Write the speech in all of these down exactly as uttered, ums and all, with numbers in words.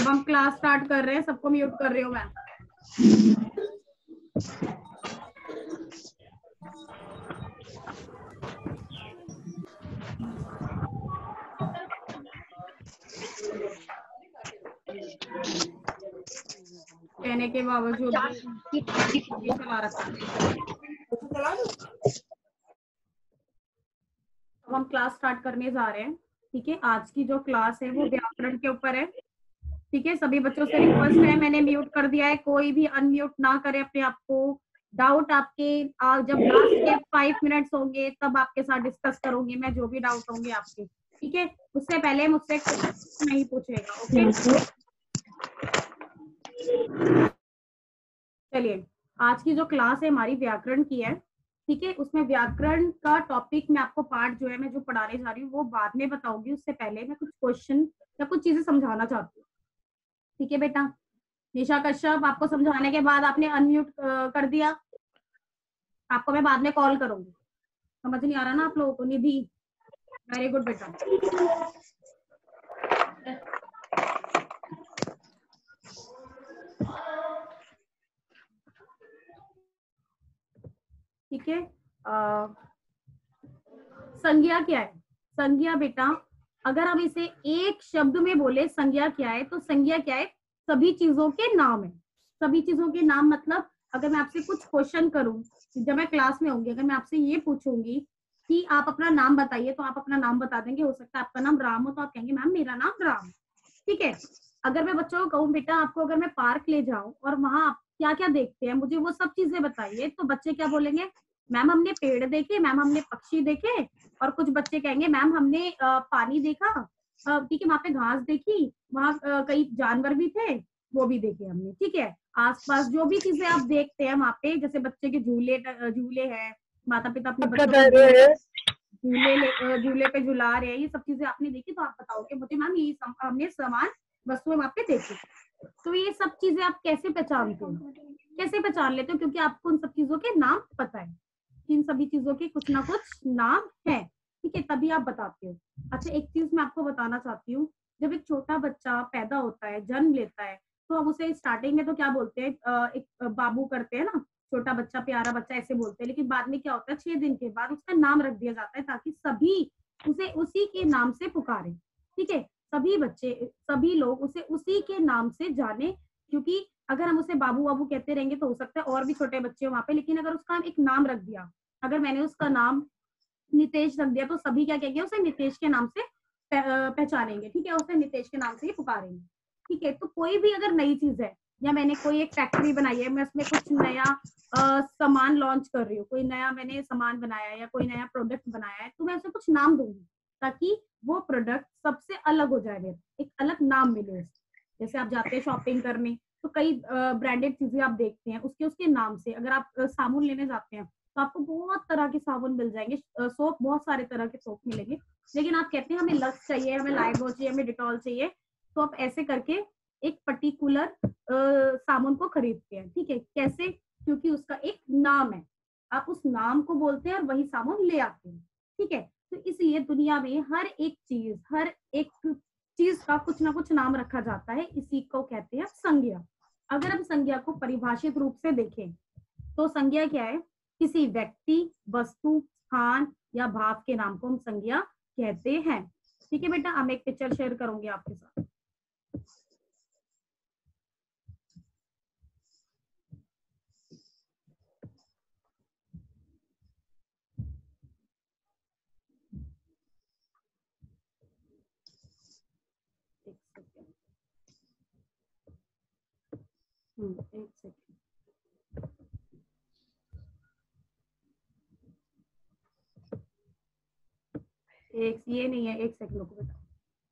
हम class start कर रहे हैं, सबको म्यूट कर रही हूँ मैं। कहने के बावजूद चला रखा है। अब हम क्लास स्टार्ट करने जा रहे हैं। ठीक है, आज की जो क्लास है वो व्याकरण के ऊपर है। ठीक है, सभी बच्चों से रिक्वेस्ट है, मैंने म्यूट कर दिया है, कोई भी अनम्यूट ना करे अपने आप को। डाउट आपके आ, जब लास्ट के फाइव मिनट्स होंगे तब आपके साथ डिस्कस करूंगी मैं, जो भी डाउट होंगे आपके। ठीक है, उससे पहले मुझसे कुछ नहीं पूछेगा। ओके, चलिए आज की जो क्लास है हमारी व्याकरण की है। ठीक है, उसमें व्याकरण का टॉपिक में आपको पार्ट जो है मैं जो पढ़ाने जा रही हूँ वो बाद में बताऊंगी। उससे पहले मैं कुछ क्वेश्चन या कुछ चीजें समझाना चाहती हूँ। ठीक है बेटा, निशा कश्यप, आपको समझाने के बाद आपने अनम्यूट कर दिया, आपको मैं बाद में कॉल करूंगी। समझ नहीं आ रहा ना आप लोगों को? निधि, वेरी गुड बेटा। ठीक है, संज्ञा क्या है? संज्ञा बेटा, अगर हम इसे एक शब्द में बोले संज्ञा क्या है, तो संज्ञा क्या है? सभी चीजों के नाम है। सभी चीजों के नाम मतलब अगर मैं आपसे कुछ क्वेश्चन करूं, जब मैं क्लास में होंगी, अगर मैं आपसे ये पूछूंगी कि आप अपना नाम बताइए, तो आप अपना नाम बता देंगे। हो सकता है आपका नाम राम हो तो आप कहेंगे मैम मेरा नाम राम। ठीक है, अगर मैं बच्चों को कहूँ बेटा आपको अगर मैं पार्क ले जाऊं और वहां आप क्या क्या देखते हैं मुझे वो सब चीजें बताइए, तो बच्चे क्या बोलेंगे? मैम हमने पेड़ देखे, मैम हमने पक्षी देखे, और कुछ बच्चे कहेंगे मैम हमने आ, पानी देखा। ठीक है, वहां पे घास देखी, वहां कई जानवर भी थे, वो भी देखे हमने। ठीक है, आसपास जो भी चीजें आप देखते हैं वहां पे, जैसे बच्चे के झूले झूले हैं, माता पिता अपने बच्चों को झूले झूले पे झुला रहे हैं, ये सब चीजें आपने देखी, तो आप बताओगे मुझे मैम ये सम, हमने समान वस्तुएं वहां पे देखी। तो ये सब चीजें आप कैसे पहचानते हो? कैसे पहचान लेते हो? क्योंकि आपको उन सब चीजों के नाम पता है, इन सभी चीजों के कुछ ना कुछ नाम है। ठीक है, तभी आप बताते हो। अच्छा, एक चीज मैं आपको बताना चाहती हूँ, जब एक छोटा बच्चा पैदा होता है, जन्म लेता है, तो हम उसे स्टार्टिंग में तो क्या बोलते हैं? एक बाबू करते हैं ना, छोटा बच्चा, प्यारा बच्चा ऐसे बोलते हैं। लेकिन बाद में क्या होता है, छह दिन के बाद उसका नाम रख दिया जाता है, ताकि सभी उसे उसी के नाम से पुकारे। ठीक है, सभी बच्चे, सभी लोग उसे उसी के नाम से जाने, क्योंकि अगर हम उसे बाबू बाबू कहते रहेंगे तो हो सकता है और भी छोटे बच्चे वहां पे, लेकिन अगर उसका एक नाम रख दिया, अगर मैंने उसका नाम नितेश रख दिया, तो सभी क्या कहेंगे? उसे नितेश के नाम से पहचानेंगे। ठीक है, उसे नितेश के नाम से ही पुकारेंगे। ठीक है, तो कोई भी अगर नई चीज है, या मैंने कोई एक फैक्ट्री बनाई है, मैं उसमें कुछ नया आ, सामान लॉन्च कर रही हूँ, कोई नया मैंने सामान बनाया है या कोई नया प्रोडक्ट बनाया है, तो मैं उसे कुछ नाम दूंगी, ताकि वो प्रोडक्ट सबसे अलग हो जाए, एक अलग नाम मिले। जैसे आप जाते हैं शॉपिंग करने, तो कई ब्रांडेड चीजें आप देखते हैं, उसके उसके नाम से। अगर आप साबुन लेने जाते हैं तो आपको बहुत तरह के साबुन मिल जाएंगे, सोप बहुत सारे तरह के सोप मिलेंगे, लेकिन आप कहते हैं हमें लक्स चाहिए, हमें लाइफबॉय चाहिए, हमें डिटॉल चाहिए, तो आप ऐसे करके एक पर्टिकुलर साबुन को खरीदते हैं। ठीक है, कैसे? क्योंकि उसका एक नाम है, आप उस नाम को बोलते हैं और वही साबुन ले आते हैं। ठीक है, तो इसलिए दुनिया में हर एक चीज, हर एक चीज का कुछ ना कुछ नाम रखा जाता है, इसी को कहते हैं संज्ञा। अगर हम संज्ञा को परिभाषित रूप से देखें, तो संज्ञा क्या है? किसी व्यक्ति, वस्तु, स्थान या भाव के नाम को हम संज्ञा कहते हैं। ठीक है बेटा, हम एक पिक्चर शेयर करूंगी आपके साथ। एक सेकेंड, एक ये नहीं है, एक सेकंड रुको बेटा।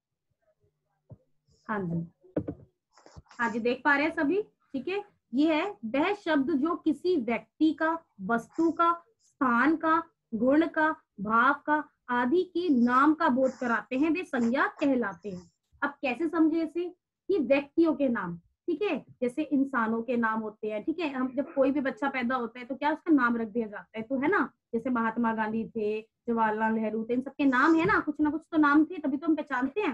हाँ जी, हाँ जी, देख पा रहे हैं सभी? ठीक है, ये है वह शब्द जो किसी व्यक्ति का, वस्तु का, स्थान का, गुण का, भाव का आदि के नाम का बोध कराते हैं, वे संज्ञा कहलाते हैं। अब कैसे समझे इसे? कि व्यक्तियों के नाम, ठीक है, जैसे इंसानों के नाम होते हैं। ठीक है, हम जब कोई भी बच्चा पैदा होता है तो क्या उसका नाम रख दिया जाता है, तो है ना, जैसे महात्मा गांधी थे, जवाहरलाल नेहरू थे, इन सबके नाम है ना, कुछ ना कुछ तो नाम थे, तभी तो हम पहचानते हैं।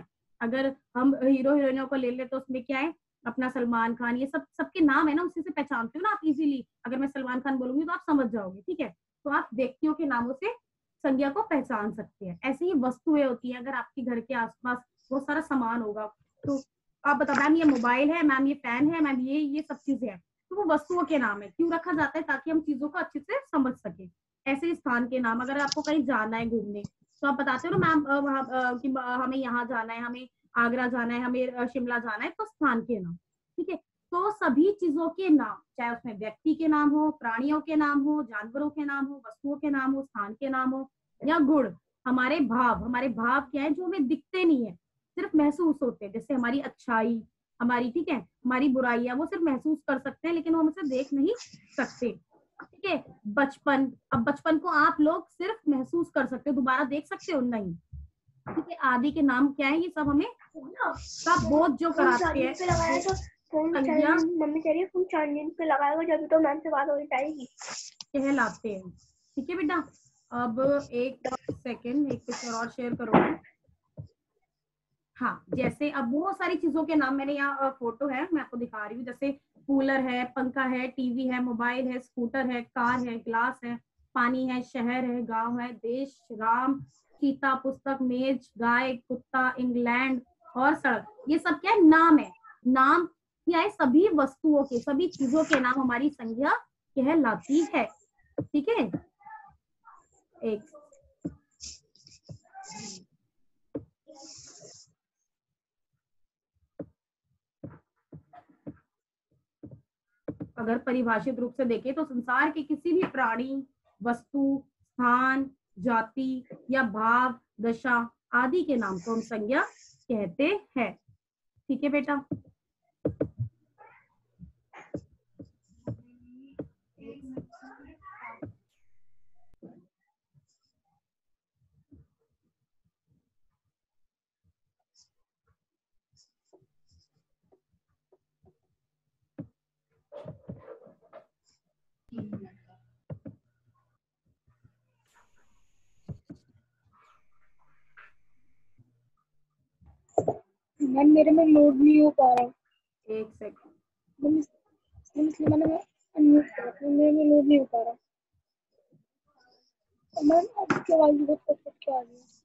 अगर हम हीरो हीरोइनों को ले ले तो उसमें क्या है, अपना सलमान खान, ये सब सबके नाम है ना, उसी से पहचानते हो ना आप इजीली। अगर मैं सलमान खान बोलूंगी तो आप समझ जाओगे, ठीक है। तो आप व्यक्तियों के नामों से संज्ञा को पहचान सकते हैं। ऐसे ही वस्तुएं होती हैं, अगर आपके घर के आसपास बहुत सारा सामान होगा तो आप बताओ मैम ये मोबाइल है, मैम ये फैन है, मैम ये ये सब चीजें हैं, तो वो वस्तुओं के नाम है। क्यों रखा जाता है? ताकि हम चीजों को अच्छे से समझ सके। ऐसे ही स्थान के नाम, अगर आपको कहीं जाना है घूमने तो आप बताते हो ना मैम कि हमें यहाँ जाना है, हमें आगरा जाना है, हमें शिमला जाना है, तो स्थान के नाम, ठीक है। तो सभी चीजों के नाम, चाहे उसमें व्यक्ति के नाम हो, प्राणियों के नाम हो, जानवरों के नाम हो, वस्तुओं के नाम हो, स्थान के नाम हो, या गुण, हमारे भाव, हमारे भाव क्या है जो हमें दिखते नहीं है, सिर्फ महसूस होते हैं। जैसे हमारी अच्छाई, हमारी, ठीक है, हमारी बुराइयां, वो सिर्फ महसूस कर सकते हैं लेकिन हम उसे देख नहीं सकते, ठीक है। बचपन, अब बचपन को आप लोग सिर्फ महसूस कर सकते हो, दोबारा देख सकते हो नहीं, ठीक है। आदि के नाम क्या है? ये सब हमें का बोध जो कराते हैं, संज्ञा मम्मी कह रही है फोन चार्जिंग पे लगाएगा जब तो मैम से बात हो जाएगी, कहलाते हैं, ठीक है बेटा। अब एक सेकेंड, एक पिक्चर और शेयर करूंगी। हाँ, जैसे अब बहुत सारी चीजों के नाम, मैंने यहाँ फोटो है मैं आपको दिखा रही हूँ, जैसे कूलर है, पंखा है, टीवी है, मोबाइल है, स्कूटर है, कार है, ग्लास है, पानी है, शहर है, गांव है, देश, राम, चीता, पुस्तक, मेज, गाय, कुत्ता, इंग्लैंड और सड़क, ये सब क्या है? नाम है। नाम क्या है? सभी वस्तुओं के, सभी चीजों के नाम हमारी संज्ञा कहलाती है, ठीक है। एक अगर परिभाषित रूप से देखें तो संसार के किसी भी प्राणी, वस्तु, स्थान, जाति या भाव, दशा आदि के नाम को हम संज्ञा कहते हैं, ठीक है बेटा। मैम मेरे में लोड नहीं हो पा रहा, एक सेकंड, इसलिए मैंने अनम्यूट कर रखा, मेरे में लोड नहीं हो पा रहा। मैम आपकी आवाज बहुत परफेक्ट क्या आ रही है।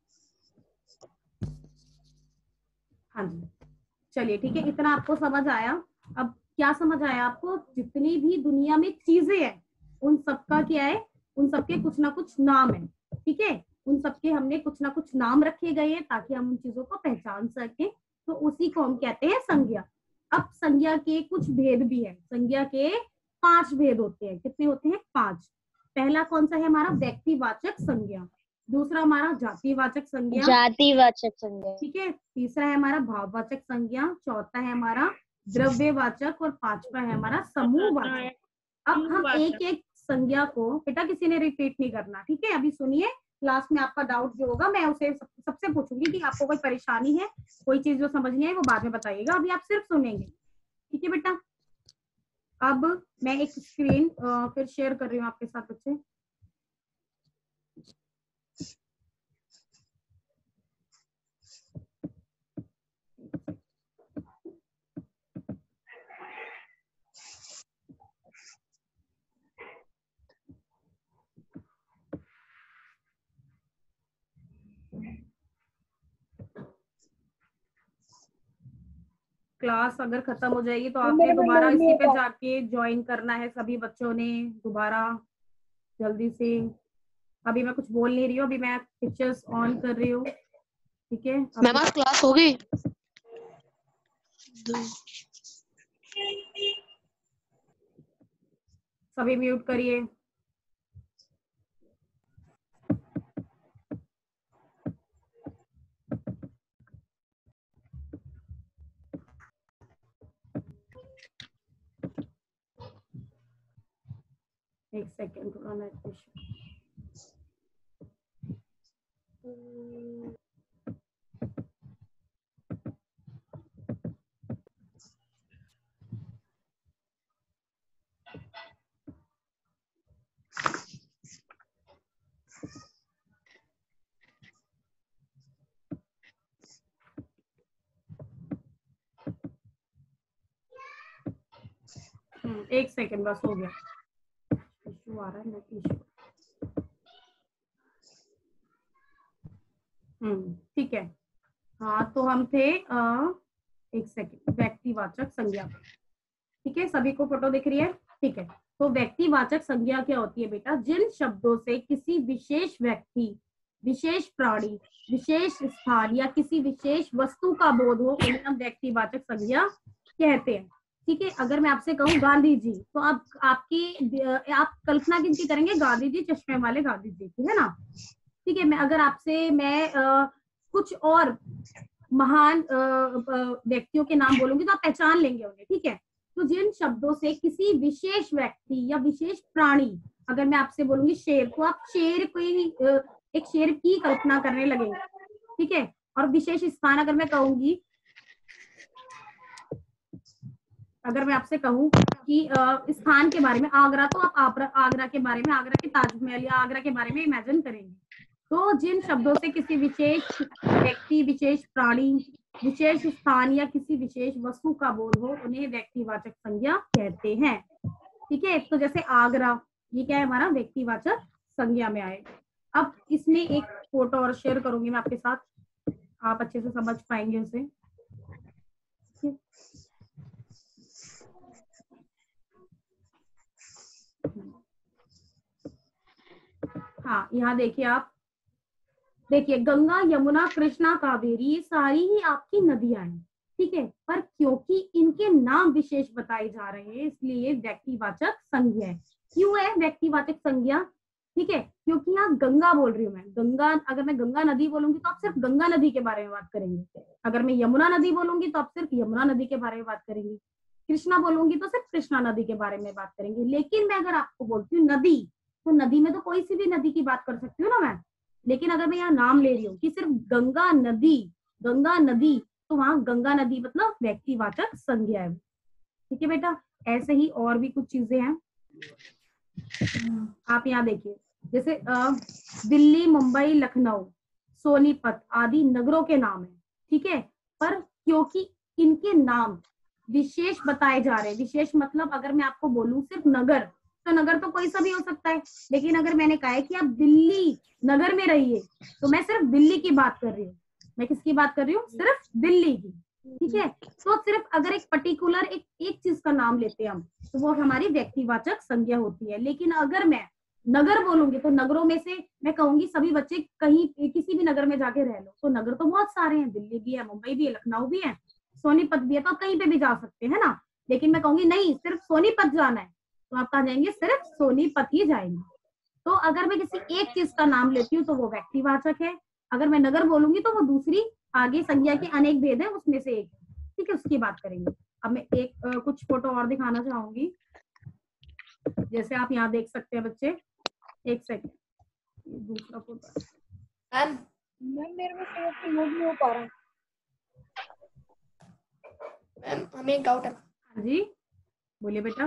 हाँ जी, चलिए ठीक है, इतना आपको समझ आया। अब क्या समझ आया आपको? जितनी भी दुनिया में चीजें हैं उन सबका क्या है? उन सबके कुछ ना कुछ नाम है, ठीक है। उन सबके हमने कुछ ना कुछ नाम रखे गए हैं ताकि हम उन चीजों को पहचान सके, तो उसी को हम कहते हैं संज्ञा। अब संज्ञा के कुछ भेद भी है, संज्ञा के पांच भेद होते हैं। कितने होते हैं? पांच। पहला कौन सा है हमारा? व्यक्तिवाचक संज्ञा। दूसरा हमारा जातिवाचक संज्ञा, जातिवाचक संज्ञा, ठीक है। तीसरा है हमारा भाववाचक संज्ञा, चौथा है हमारा द्रव्यवाचक और पांचवा है हमारा समूहवाचक। अब हम एक एक संज्ञा को, बेटा किसी ने रिपीट नहीं करना, ठीक है। अभी सुनिए, क्लास में आपका डाउट जो होगा मैं उसे सब, सबसे पूछूंगी कि आपको कोई परेशानी है, कोई चीज जो समझ नहीं आई वो बाद में बताइएगा, अभी आप सिर्फ सुनेंगे, ठीक है बेटा। अब मैं एक स्क्रीन फिर शेयर कर रही हूँ आपके साथ बच्चे। क्लास अगर खत्म हो जाएगी तो आपने दोबारा इसी पे जाके ज्वाइन करना है, सभी बच्चों ने दोबारा जल्दी से। अभी मैं कुछ बोल नहीं रही हूँ, अभी मैं पिक्चर्स ऑन कर रही हूँ, ठीक है। मैम आज क्लास होगी? सभी म्यूट करिए। एक सेकेंड, थोड़ा नेट इशू। एक सेकंड बस, हो गया। इशू आ रहा है, इशू। हम्म ठीक है। हाँ तो हम थे आ, एक सेकंड, व्यक्तिवाचक संज्ञा। ठीक है, सभी को फोटो दिख रही है? ठीक है। तो व्यक्तिवाचक संज्ञा क्या होती है बेटा? जिन शब्दों से किसी विशेष व्यक्ति, विशेष प्राणी, विशेष स्थान या किसी विशेष वस्तु का बोध हो, उन्हें हम व्यक्तिवाचक संज्ञा कहते हैं। ठीक है, अगर मैं आपसे कहूँ गांधी जी, तो आप आपकी आप कल्पना किनकी करेंगे? गांधी जी, चश्मे वाले गांधी जी की, है ना? ठीक है। मैं अगर आपसे मैं आ, कुछ और महान व्यक्तियों के नाम बोलूंगी तो आप पहचान लेंगे उन्हें। ठीक है। तो जिन शब्दों से किसी विशेष व्यक्ति या विशेष प्राणी, अगर मैं आपसे बोलूंगी शेर, तो आप शेर कोई एक शेर की कल्पना करने लगेंगे। ठीक है। और विशेष स्थान, अगर मैं कहूंगी, अगर मैं आपसे कहूं कि स्थान के बारे में आगरा, तो आप आगरा के बारे में, आगरा के ताजमहल या आगरा के बारे में इमेजिन करेंगे। तो जिन शब्दों से किसी विशेष व्यक्ति, विशेष प्राणी, विशेष स्थान या किसी विशेष वस्तु का बोध हो, उन्हें व्यक्तिवाचक संज्ञा कहते हैं। ठीक है। तो जैसे आगरा, ये क्या है? हमारा व्यक्तिवाचक संज्ञा में आए। अब इसमें एक फोटो और शेयर करूंगी मैं आपके साथ, आप अच्छे से समझ पाएंगे उसे। हाँ, यहाँ देखिए आप, देखिए गंगा, यमुना, कृष्णा, कावेरी, ये सारी ही आपकी नदियां हैं। ठीक है। पर क्योंकि इनके नाम विशेष बताए जा रहे हैं, इसलिए व्यक्तिवाचक संज्ञा है। क्यों है व्यक्तिवाचक संज्ञा? ठीक है, क्योंकि यहाँ गंगा बोल रही हूँ मैं, गंगा, अगर मैं गंगा नदी बोलूंगी तो आप सिर्फ गंगा नदी के बारे में बात करेंगे। अगर मैं यमुना नदी बोलूंगी तो आप सिर्फ यमुना नदी के बारे में बात करेंगे। कृष्णा बोलूंगी तो सिर्फ कृष्णा नदी के बारे में बात करेंगे। लेकिन मैं अगर आपको बोलती हूँ नदी, तो नदी में तो कोई सी भी नदी की बात कर सकती हूँ ना मैं। लेकिन अगर मैं यहाँ नाम ले रही हूँ कि सिर्फ गंगा नदी, गंगा नदी, तो वहां गंगा नदी मतलब व्यक्तिवाचक संज्ञा है। ठीक है बेटा। ऐसे ही और भी कुछ चीजें हैं, आप यहाँ देखिए। जैसे आ, दिल्ली, मुंबई, लखनऊ, सोनीपत आदि नगरों के नाम है। ठीक है। पर क्योंकि इनके नाम विशेष बताए जा रहे हैं, विशेष मतलब अगर मैं आपको बोलूं सिर्फ नगर, तो नगर तो कोई सा भी हो सकता है। लेकिन अगर मैंने कहा है कि आप दिल्ली नगर में रहिए, तो मैं सिर्फ दिल्ली की बात कर रही हूँ। मैं किसकी बात कर रही हूँ? सिर्फ दिल्ली की। ठीक है। तो सिर्फ अगर एक पर्टिकुलर एक एक चीज का नाम लेते हैं हम, तो वो हमारी व्यक्तिवाचक संज्ञा होती है। लेकिन अगर मैं नगर बोलूंगी, तो नगरों में से मैं कहूंगी सभी बच्चे कहीं किसी भी नगर में जाके रह लो, तो नगर तो बहुत सारे हैं, दिल्ली भी है, मुंबई भी है, लखनऊ भी है, सोनीपत भी है, तो आप कहीं पे भी जा सकते हैं ना। लेकिन मैं कहूंगी नहीं, सिर्फ सोनीपत जाना है, तो आप कहाँ जाएंगे? सिर्फ सोनीपत ही जाएंगे। तो अगर मैं किसी एक चीज का नाम लेती हूँ तो वो व्यक्तिवाचक है। अगर मैं नगर बोलूंगी तो वो दूसरी, आगे संज्ञा के अनेक भेद है, उसमें से एक। ठीक है, उसकी बात करेंगे। अब मैं एक आ, कुछ फोटो और दिखाना चाहूंगी। जैसे आप यहाँ देख सकते हैं बच्चे, एक सेकंड, दूसरा फोटो। मैम मैम मेरे में फोटो लोड नहीं हो पा रहा। मैम हमें एक डाउट है। हाँ जी बोलिए बेटा।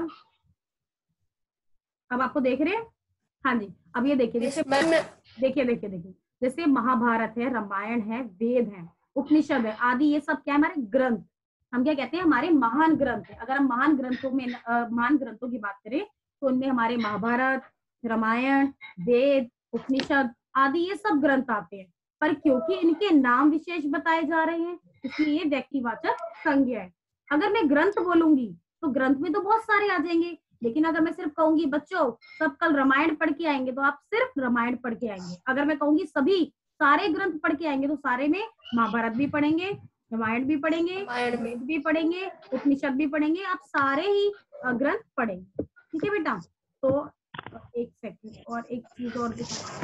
अब आपको देख रहे हैं? हाँ जी। अब ये देखिए, जैसे देखिए देखिए देखिए जैसे महाभारत है, रामायण है, वेद है, उपनिषद है आदि, ये सब क्या है? हमारे ग्रंथ। हम क्या कहते हैं? हमारे महान ग्रंथ है। अगर हम महान ग्रंथों में महान ग्रंथों की बात करें, तो उनमें हमारे महाभारत, रामायण, वेद, उपनिषद आदि ये सब ग्रंथ आते हैं। पर क्योंकि इनके नाम विशेष बताए जा रहे हैं, इसलिए व्यक्तिवाचक संज्ञा है। अगर मैं ग्रंथ बोलूंगी तो ग्रंथ में तो बहुत सारे आ जाएंगे। लेकिन अगर मैं सिर्फ कहूंगी बच्चों सब कल रामायण पढ़ के आएंगे, तो आप सिर्फ रामायण पढ़ के आएंगे। अगर मैं कहूंगी सभी सारे ग्रंथ पढ़ के आएंगे, तो सारे में महाभारत भी पढ़ेंगे, रामायण भी पढ़ेंगे, वेद भी पढ़ेंगे, उपनिषद भी पढ़ेंगे, आप सारे ही ग्रंथ पढ़ेंगे। ठीक है बेटा। तो एक सेकंड, और एक चीज और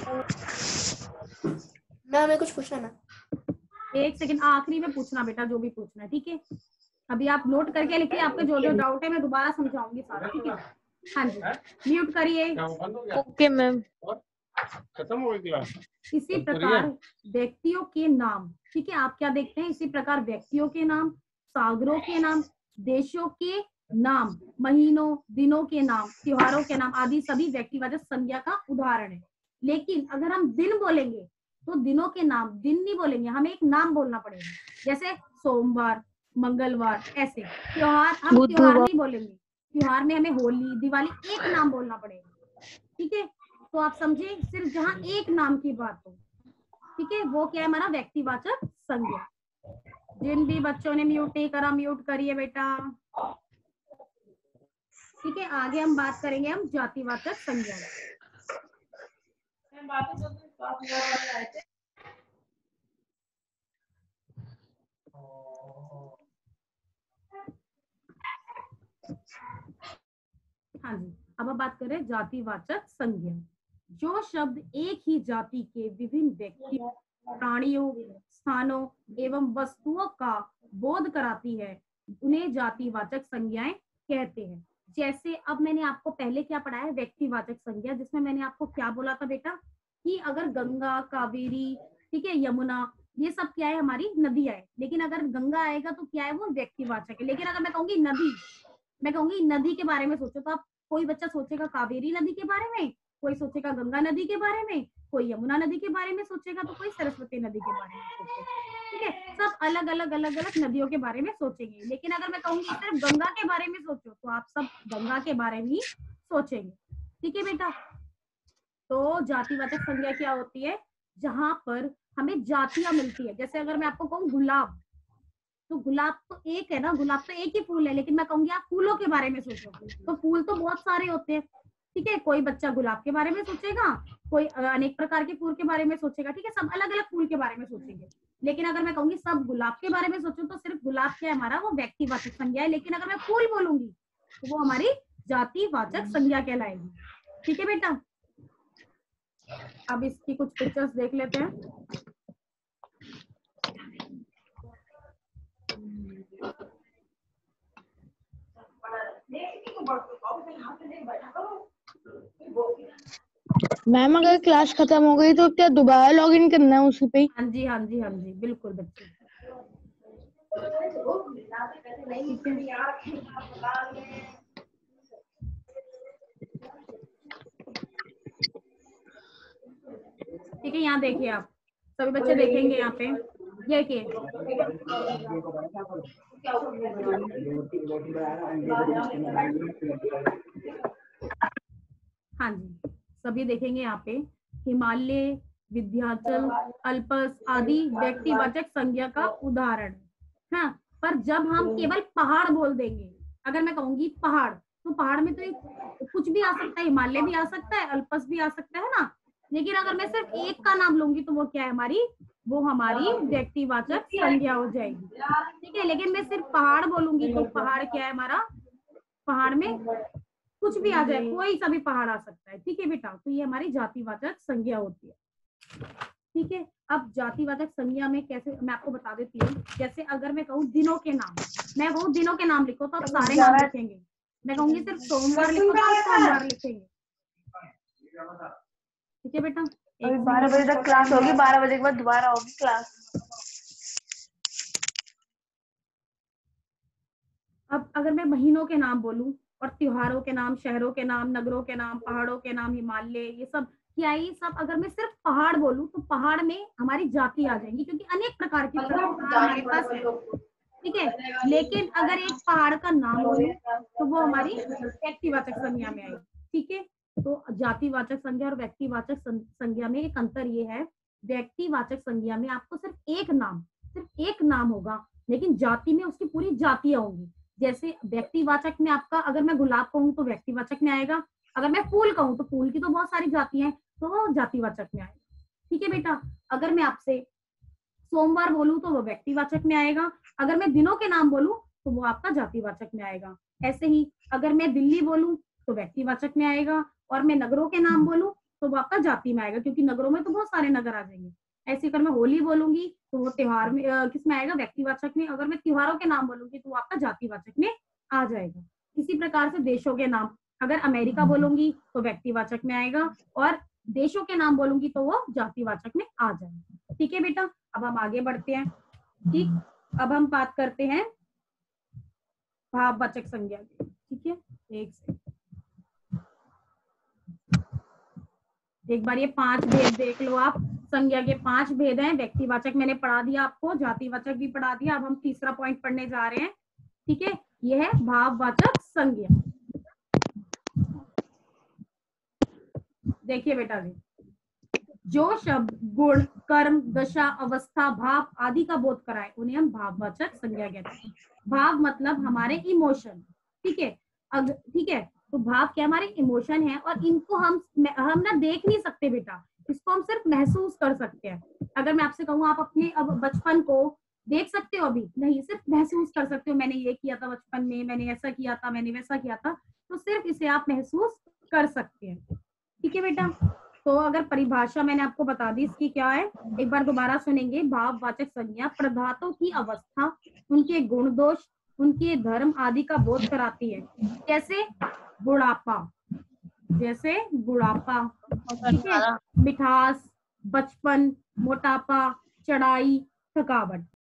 मैं हमें कुछ पूछना ना, एक सेकंड आखिरी में पूछना बेटा, जो भी पूछना है। ठीक है, अभी आप नोट करके लिखिए, आपके जो जो डाउट है मैं दोबारा समझाऊंगी सारा। ठीक है। हाँ जी, म्यूट करिए। Okay ma'am. खत्म हो गई क्लास। इसी प्रकार व्यक्तियों के नाम, ठीक है, आप क्या देखते हैं? इसी प्रकार व्यक्तियों के नाम, सागरों के नाम, देशों के नाम, महीनों दिनों के नाम, त्योहारों के नाम आदि सभी व्यक्तिवाचक संज्ञा का उदाहरण है। लेकिन अगर हम दिन बोलेंगे तो दिनों के नाम दिन नहीं बोलेंगे, हमें एक नाम बोलना पड़ेगा। जैसे सोमवार, मंगलवार, ऐसे त्योहार हम त्योहार नहीं बोलेंगे, त्योहार में हमें होली, दिवाली एक नाम बोलना पड़ेगा, ठीक है। तो आप समझे, सिर्फ जहाँ एक नाम की बात हो, ठीक है, वो क्या है हमारा व्यक्तिवाचक संज्ञा। जिन भी बच्चों ने म्यूट नहीं करा, म्यूट करिए बेटा, ठीक है। आगे हम बात करेंगे हम जातिवाचक संज्ञा। हाँ जी, अब हम बात करें जातिवाचक संज्ञा। जो शब्द एक ही जाति के विभिन्न व्यक्तियों, प्राणियों, स्थानों एवं वस्तुओं का बोध कराती है, उन्हें जातिवाचक संज्ञाएं कहते हैं। जैसे अब मैंने आपको पहले क्या पढ़ाया है, व्यक्तिवाचक संज्ञा, जिसमें मैंने आपको क्या बोला था बेटा कि अगर गंगा, कावेरी, ठीक है, यमुना, ये सब क्या है हमारी नदियां है। लेकिन अगर गंगा आएगा तो क्या है वो व्यक्तिवाचक है। लेकिन अगर मैं कहूंगी नदी, मैं कहूंगी नदी के बारे में सोचो, तो आप कोई बच्चा सोचेगा कावेरी नदी के बारे में, कोई सोचेगा गंगा नदी के बारे में, कोई यमुना नदी के बारे में सोचेगा, तो कोई सरस्वती नदी के बारे में सोचेगा, ठीक है। सब अलग अलग अलग अलग नदियों के बारे में सोचेंगे। लेकिन अगर मैं कहूंगी सिर्फ गंगा के बारे में सोचो, तो आप सब गंगा के बारे में ही सोचेंगे, ठीक है बेटा। तो जातिवाचक संज्ञा क्या होती है, जहां पर हमें जातियां मिलती है। जैसे अगर मैं आपको कहूँ गुलाब, तो गुलाब तो एक है ना, गुलाब तो एक ही फूल है। लेकिन मैं कहूंगी आप फूलों के बारे में सोचो, तो फूल तो बहुत सारे होते हैं, ठीक है। कोई बच्चा गुलाब के बारे में सोचेगा, कोई अनेक प्रकार के फूल के बारे में सोचेगा, ठीक है, सब अलग अलग फूल के बारे में सोचेंगे। लेकिन अगर मैं कहूंगी सब गुलाब के बारे में सोचो, तो सिर्फ गुलाब क्या है हमारा, वो व्यक्तिवाचक संज्ञा है। लेकिन अगर मैं फूल बोलूंगी तो वो हमारी जातिवाचक संज्ञा कहलाएगी, ठीक है बेटा। अब इसकी कुछ पिक्चर्स देख लेते हैं। मैम अगर क्लास खत्म हो गई तो क्या दोबारा लॉगिन करना है उसी पे? हाँ जी हाँ जी हाँ जी बिल्कुल बच्चे। ठीक है, यहाँ देखिए आप सभी बच्चे देखेंगे यहाँ पे, ये देखिए हाँ जी, सभी देखेंगे यहाँ पे हिमालय, विंध्याचल, अल्पस आदि व्यक्तिवाचक संज्ञा का उदाहरण है। हाँ, पर जब हम केवल पहाड़ बोल देंगे, अगर मैं कहूंगी पहाड़, तो पहाड़ में तो एक कुछ भी आ सकता है, हिमालय भी आ सकता है, अल्पस भी आ सकता है ना। लेकिन अगर मैं सिर्फ एक का नाम लूंगी तो वो क्या है हमारी, वो हमारी व्यक्तिवाचक संज्ञा हो जाएगी, ठीक है। लेकिन मैं सिर्फ पहाड़ बोलूंगी तो पहाड़ क्या है हमारा, पहाड़ में कुछ भी आ जाए, कोई सा भी पहाड़ आ सकता है, ठीक है बेटा। तो ये हमारी जातिवाचक संज्ञा होती है, ठीक है। अब जातिवाचक संज्ञा में कैसे, मैं आपको बता देती हूँ। जैसे अगर मैं कहूँ दिनों के नाम, मैं कहूँ दिनों के नाम लिखो तो आप सारे नाम लिखेंगे। मैं कहूंगी सिर्फ सोमवार लिखो तो आप सोमवार लिखेंगे, ठीक है बेटा। अभी बारह बजे तक क्लास होगी, बारह बजे के बाद दोबारा होगी क्लास। अब अगर मैं महीनों के नाम बोलूं और त्योहारों के नाम, शहरों के नाम, नगरों के नाम, पहाड़ों के नाम, हिमालय, ये सब क्या है, ये सब अगर मैं सिर्फ पहाड़ बोलूं तो पहाड़ में हमारी जाति आ जाएंगी, क्योंकि अनेक प्रकार की हमारे पास है, ठीक है। लेकिन अगर एक पहाड़ का नाम बोलूं तो वो हमारी व्यक्तिवाचक संज्ञा में आएगी, ठीक है। तो जातिवाचक संज्ञा और व्यक्तिवाचक संज्ञा में एक अंतर ये है, व्यक्तिवाचक संज्ञा में आपको सिर्फ एक नाम, सिर्फ एक नाम होगा, लेकिन जाति में उसकी पूरी जातियां होंगी। जैसे व्यक्तिवाचक में आपका, अगर मैं गुलाब कहूँ तो व्यक्तिवाचक में आएगा, अगर मैं फूल कहूँ तो फूल की तो बहुत सारी जातियां हैं, तो वो जातिवाचक में आएगा, ठीक है बेटा। अगर मैं आपसे सोमवार बोलूं तो वो व्यक्तिवाचक में आएगा, अगर मैं दिनों के नाम बोलूं तो वो आपका जातिवाचक में आएगा। ऐसे ही अगर मैं दिल्ली बोलूं तो व्यक्तिवाचक में आएगा, और मैं नगरों के नाम बोलूं तो वो आपका जाति में आएगा, क्योंकि नगरों में तो बहुत सारे नगर आ जाएंगे। ऐसे अगर मैं होली बोलूंगी तो वो त्योहार में किस में आएगा, व्यक्तिवाचक में। अगर मैं त्योहारों के नाम बोलूंगी तो वो आपका जातिवाचक में आ जाएगा। इसी प्रकार से देशों के नाम, अगर अमेरिका बोलूंगी तो व्यक्तिवाचक में आएगा, और देशों के नाम बोलूंगी तो वो जातिवाचक में आ जाएगा, ठीक है बेटा। अब हम आगे बढ़ते हैं, ठीक। अब हम बात करते हैं भाववाचक संज्ञा की, ठीक है। एक से एक बार ये पांच भेद देख लो आप, संज्ञा के पांच भेद हैं। व्यक्तिवाचक मैंने पढ़ा दिया आपको, जातिवाचक भी पढ़ा दिया। अब हम तीसरा पॉइंट पढ़ने जा रहे हैं, ठीक है। यह है भाववाचक संज्ञा। देखिए बेटा जी, जो शब्द गुण, कर्म, दशा, अवस्था, भाव आदि का बोध कराए उन्हें हम भाववाचक संज्ञा कहते हैं। भाव मतलब हमारे इमोशन, ठीक है। अग ठीक है, तो भाव क्या हमारे इमोशन है, और इनको हम हम ना देख नहीं सकते बेटा, इसको हम सिर्फ महसूस कर सकते हैं। अगर मैं आपसे कहूँ आप अपने अब बचपन को देख सकते हो, अभी नहीं, सिर्फ महसूस कर सकते हो, मैंने ये किया था बचपन में, मैंने ऐसा किया था, मैंने वैसा किया था, तो सिर्फ इसे आप महसूस कर सकते हैं, ठीक है बेटा। तो अगर परिभाषा मैंने आपको बता दी इसकी क्या है, एक बार दोबारा सुनेंगे। भाववाचक संज्ञा पदार्थों की अवस्था, उनके गुण दोष, उनके धर्म आदि का बोध कराती है। जैसे बुढ़ापा, जैसे बुढ़ापा, ठीक है, मिठास, बचपन, मोटापा, चढ़ाई, थकावट।